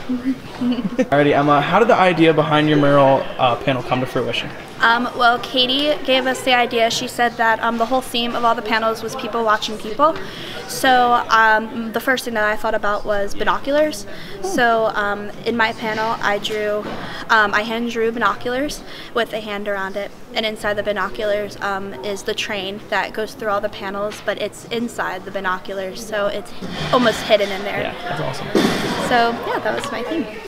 Alrighty, Emma, how did the idea behind your mural panel come to fruition? Well, Katie gave us the idea. She said that the whole theme of all the panels was people watching people. So the first thing that I thought about was binoculars. So in my panel, I hand drew binoculars with a hand around it. And inside the binoculars is the train that goes through all the panels, but it's inside the binoculars, so it's almost hidden in there. Yeah, that's awesome. So yeah, that was my theme.